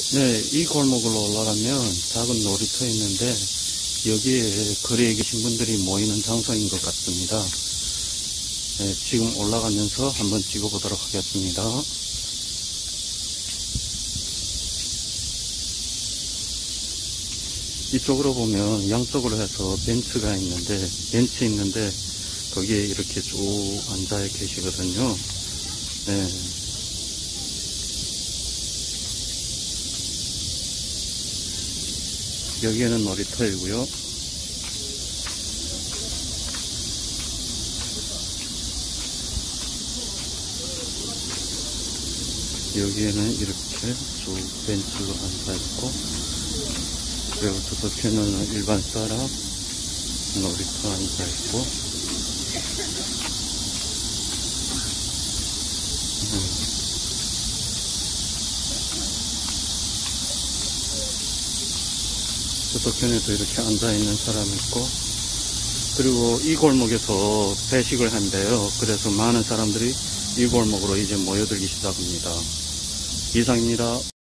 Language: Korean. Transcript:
네, 이 골목으로 올라가면 작은 놀이터 있는데 여기에 거리에 계신 분들이 모이는 장소인 것 같습니다. 네, 지금 올라가면서 한번 찍어보도록 하겠습니다. 이쪽으로 보면 양쪽으로 해서 벤치가 있는데 거기에 이렇게 쭉 앉아 계시거든요. 네. 여기에는 놀이터이고요. 여기에는 이렇게 쭉 벤치로 앉아있고, 그리고 저쪽에는 일반 사람 놀이터 앉아있고, 저쪽에도 이렇게 앉아있는 사람이 있고, 그리고 이 골목에서 배식을 한대요. 그래서 많은 사람들이 이 골목으로 이제 모여들기 시작합니다. 이상입니다.